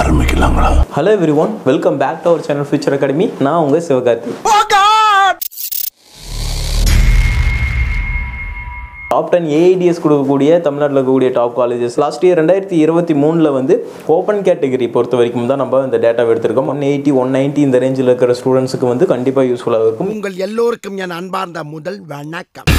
ஆரம்பிக்கலாங்களா? Hello everyone, welcome back to our channel Future Academy. நான் உங்க சிவகார்த்தி. டாப் 10 AIDS கொடுக்கக்கூடிய தமிழ்நாட்டில் இருக்கக்கூடிய டாப் காலேஜஸ் லாஸ்ட் இயர் 2023 வந்து ஓப்பன் கேட்டகரி பொறுத்த வரைக்கும் தான் நம்ம இந்த டேட்டாவை எடுத்திருக்கோம். 180 190 இந்த ரேஞ்சில் இருக்கிற ஸ்டூடெண்ட்ஸுக்கு வந்து கண்டிப்பாக யூஸ்ஃபுல்லாக இருக்கும். உங்கள் எல்லோருக்கும் என் அன்பார்ந்த முதல் வணக்கம்.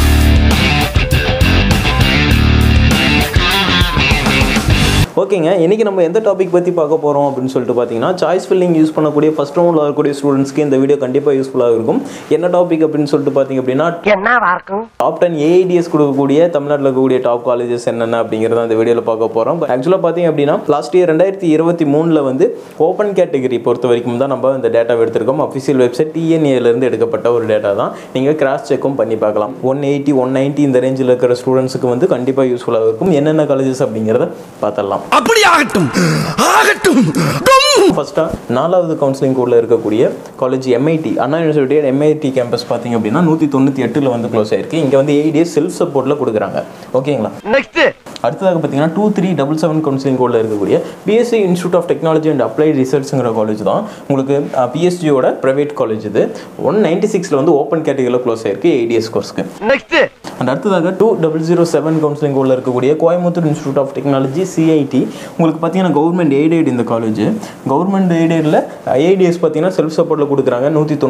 ஓகேங்க, இன்றைக்கி நம்ம எந்த டாபிக் பற்றி பார்க்க போகிறோம் அப்படின்னு சொல்லிட்டு பார்த்தீங்கன்னா, சாய்ஸ் ஃபில்லிங் யூஸ் பண்ணக்கூடிய ஃபர்ஸ்ட் ரவுண்டில் வரக்கூடிய ஸ்டூடெண்ட்ஸ்க்கு இந்த வீடியோ கண்டிப்பாக யூஸ்ஃபுல்லாக இருக்கும். என்ன டாபிக் அப்படின்னு சொல்லிட்டு பார்த்தீங்க அப்படின்னா, டாப் 10 AIDS கொடுக்கக்கூடிய தமிழ்நாட்டில் இருக்கக்கூடிய டாப் காலேஜஸ் என்னென்ன அப்படிங்கிறத இந்த வீடியோவில் பார்க்க போகிறோம். ஆக்சுவலாக பார்த்தீங்க அப்படின்னா லாஸ்ட் இயர் 2023 வந்து ஓப்பன் கேட்டகரி பொறுத்த வரைக்கும் தான் நம்ம இந்த டேட்டாவை எடுத்திருக்கோம். அஃபிஷியல் வெப்சைட் TNA எடுக்கப்பட்ட ஒரு டேட்டா தான். நீங்கள் கிராஸ் செக்கும் பண்ணி பார்க்கலாம். 180 190 இந்த ரேஞ்சில் இருக்கிற ஸ்டூடெண்ட்ஸுக்கு வந்து கண்டிப்பாக யூஸ்ஃபுல்லாக இருக்கும். என்னென்ன காலேஜஸ் அப்படிங்கிறத பார்த்தலாம். அப்படி ஆகட்டும் ஆகட்டும். ஃபர்ஸ்டா 4வது கவுன்சிலிங் கோட்ல இருக்கக்கூடிய college MIT Anna university MIT campus பார்த்தீங்க அப்படின்னா 198 வந்து க்ளோஸ் ஆயிருக்கு. இங்கே வந்து AIDS செல்ஃப் சப்போர்ட்ல கொடுக்குறாங்க. ஓகேங்களா? நெக்ஸ்ட் அடுத்ததாக பார்த்தீங்கன்னா 2377 கவுன்சிலிங் கோட்ல இருக்கக்கூடிய BSc institute of technology and applied ரிசர்ச்ங்கிற காலேஜ் தான் உங்களுக்கு PSG-யோட பிரைவேட் காலேஜ். இது 196 வந்து ஓப்பன் கேட்டகரியில் க்ளோஸ் ஆயிருக்கு AIDS கோர்ஸ்க்கு. நெக்ஸ்ட் அண்ட் அடுத்ததாக 2007 கவுன்சிலிங் கோட்ல இருக்கக்கூடிய Coimbatore institute of technology CIT உங்களுக்கு பார்த்தீங்கன்னா கவர்மெண்ட் எய்டட் இந்த காலேஜ். கவர்மெண்ட் எய்டடில் AIDS பார்த்தீங்கன்னா செல்ஃப் சப்போர்ட்டில் கொடுக்குறாங்க.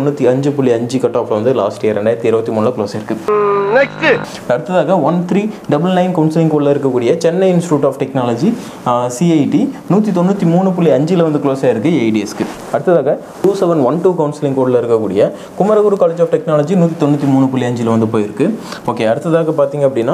195.5 கட் ஆஃப் வந்து லாஸ்ட் இயர் 2023 க்ளோஸ் ஆயிருக்கு. நெக்ஸ்ட் அடுத்ததாக 1399 கவுன்சிலிங் கோட்ல இருக்கக்கூடிய Chennai institute of technology CIT 193.5 வந்து க்ளோஸ் ஆயிருக்கு AIDSக்கு. அடுத்ததாக 2712 கவுன்சிலிங் கோட்ல இருக்கக்கூடிய குமரகுரு காலேஜ் ஆஃப் டெக்னாலஜி 193.5 வந்து போயிருக்கு. ஓகே, அடுத்ததாக பார்த்தீங்க அப்படின்னா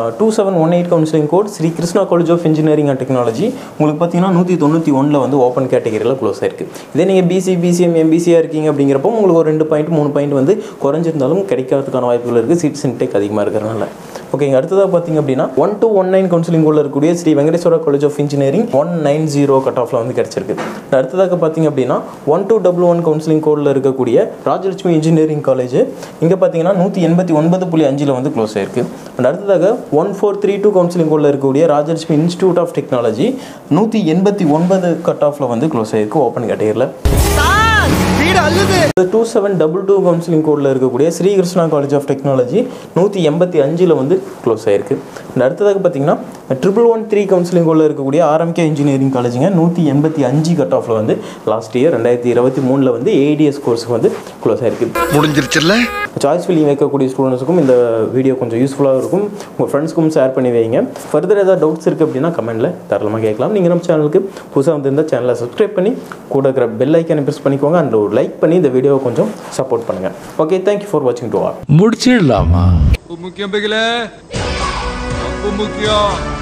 2718 counselling code Sri Krishna college of engineering and technology உங்களுக்கு பார்த்தீங்கன்னா 191 வந்து ஓப்பன் கேட்டகரியில் க்ளோஸ் ஆயிருக்கு. இதே நீங்கள் BC BCM MBCயாக இருக்கீங்க அப்படிங்கிறப்போ உங்களுக்கு ஒரு 2 பாயிண்ட் 3 பாயிண்ட் வந்து குறைஞ்சிருந்தாலும் கிடைக்கிறதுக்கான வாய்ப்புகள் இருக்குது. சீட்ஸ் இன்டேக் அதிகமாக இருக்கிறனால. ஓகேங்க, அடுத்ததாக பார்த்தீங்க அப்படின்னா 1219 கவுன்சிலிங் கோட்ல இருக்கக்கூடிய Sri Venkateswara college of engineering 190 cut ஆஃப்ல வந்து கிடைச்சிருக்கு. அடுத்ததாக பார்த்தீங்க அப்படின்னா 1211 கவுன்சிலிங் கோட்ல இருக்கக்கூடிய ராஜலட்சுமி இன்ஜினியரிங் காலேஜ் இங்கே பார்த்தீங்கன்னா 189.5 வந்து க்ளோஸ் ஆயிருக்கு. அண்ட் அடுத்ததாக 1432 கவுன்சிலிங் கோட்ல இருக்கக்கூடிய Rajalakshmi institute of technology 189 cut ஆஃப்ல வந்து க்ளோஸ் ஆயிருக்கு ஓப்பன் கேட்டகரியில். 2722 கவுன்சிலிங் கோட்ல இருக்கக்கூடிய Sri Krishna college of technology 185 வந்து க்ளோஸ் ஆயிருக்கு. அடுத்ததாக பார்த்தீங்கன்னா 1113 கவுன்சிலிங் கோட்ல இருக்கக்கூடிய RMK இன்ஜினியரிங் காலேஜுங்க 185 கட் ஆஃப்ல வந்து லாஸ்ட் இயர் 2023 வந்து AIDS கோர்ஸுக்கு வந்து க்ளோஸ் ஆயிருக்கு. முடிஞ்சிருச்சுல்ல. சாய்ஸ் ஃபில்லிங் வைக்கக்கூடிய ஸ்டூடெண்ட்ஸுக்கும் இந்த வீடியோ கொஞ்சம் யூஸ்ஃபுல்லாக இருக்கும். உங்கள் ஃப்ரெண்ட்ஸ்க்கும் ஷேர் பண்ணி வைங்க. ஃபர்தர் ஏதாவது டவுட்ஸ் இருக்குது அப்படின்னா கமெண்ட்டில் தாராளமாக கேட்கலாம். நீங்கள் நம்ம சேனலுக்கு புதுசாக வந்திருந்தால் சேனலை சப்ஸ்கிரைப் பண்ணி கூட இருக்கிற பெல் ஐக்கானை ப்ரெஸ் பண்ணிக்கோங்க. அண்ட் ஒரு லைக் பண்ணி இந்த வீடியோவை கொஞ்சம் சப்போர்ட் பண்ணுங்கள். ஓகே, தேங்க்யூ ஃபார் வாட்சிங் டு ஆல். முடிச்சிடலாமா? முக்கியம் முக்கியம்